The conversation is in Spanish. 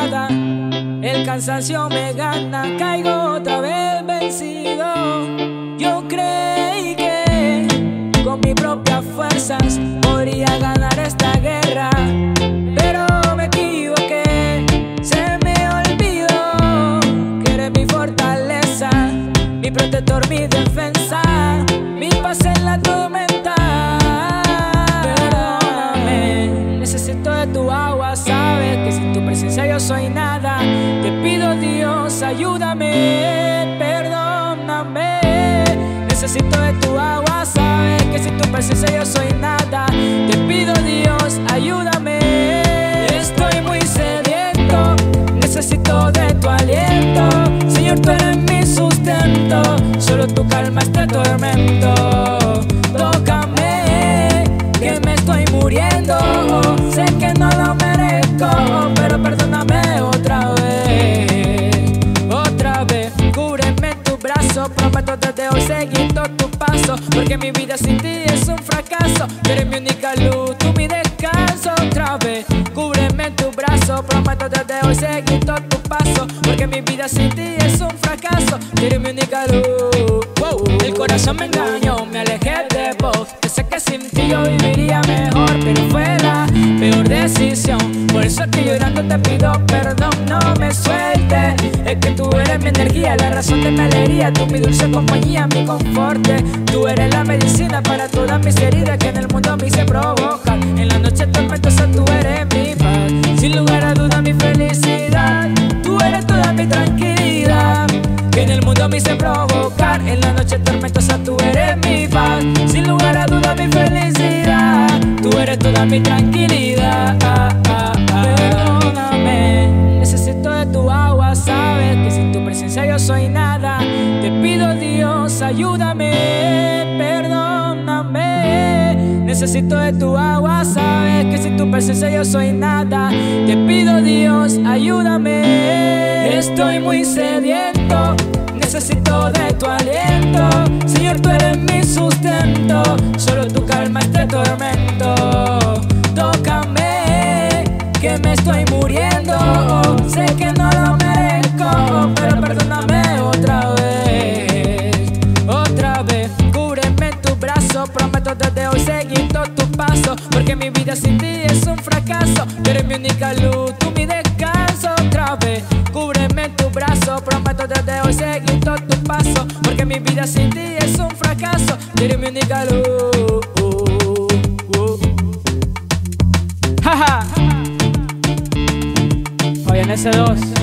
nada, el cansancio me gana, caigo otra vez vencido. Yo creí que con mis propias fuerzas podría ganar esta guerra, pero me equivoqué. Se me olvidó que eres mi fortaleza, mi protector, mi defensa, mi paz en la tormenta. Perdóname, necesito de tu agua, sabes que sin tu presencia yo soy nada. Te pido, Dios, ayúdame, perdóname. Necesito de tu agua, sabes que sin tu presencia yo soy nada. Te pido, Dios, ayúdame. Estoy muy sediento, necesito de tu aliento. Señor, tú eres mi sustento, solo tú calmas este tormento. Tócame, que me estoy muriendo. Sé que no lo merezco, pero perdóname otra vez. Otra vez, cúbreme en tu brazo. Prometo desde hoy seguir todo tu paso, porque mi vida sin ti es un fracaso. Tú eres mi única luz, tú mi descanso. Otra vez, cúbreme en tu brazo. Prometo desde hoy seguir todo tu paso, porque mi vida sin ti es un fracaso. Tú eres mi única luz. El corazón me engañó, me alejé de vos. Yo sé que sin ti yo viviría mejor, pero fue la peor decisión. Por eso que llorando te pido perdón, no me sueltes. Es que tú eres mi energía, la razón de mi alegría. Tú mi dulce compañía, mi conforte. Tú eres la medicina para todas mis heridas que en el mundo a mí se provocan. En la noche tormentosa tú eres mi paz, sin lugar a duda mi felicidad. Tú eres toda mi tranquilidad que en el mundo a mí se provocar. En la noche tormentosa tú eres mi paz, sin lugar a duda mi felicidad. Tú eres toda mi tranquilidad. Perdóname, necesito de tu agua, sabes que sin tu presencia yo soy nada. Te pido, Dios, ayúdame, perdóname. Necesito de tu agua, sabes que sin tu presencia yo soy nada. Te pido, Dios, ayúdame. Estoy muy sediento, necesito de tu aliento. Señor, tú eres mi sustento, solo tú calmas este tormento. Tócame, que me estoy muriendo. Sé que no lo merezco, pero perdóname otra vez. Otra vez, cúbreme en tu brazo. Prometo desde hoy seguir todo tu paso, porque mi vida sin ti es un fracaso. Tú eres mi única luz, tú mi descanso. Otra vez, cúbreme en tu brazo. Prometo desde hoy seguir todo tu paso, porque mi vida sin ti es un fracaso. Tú eres mi única luz. Jaja. FABIAN S2.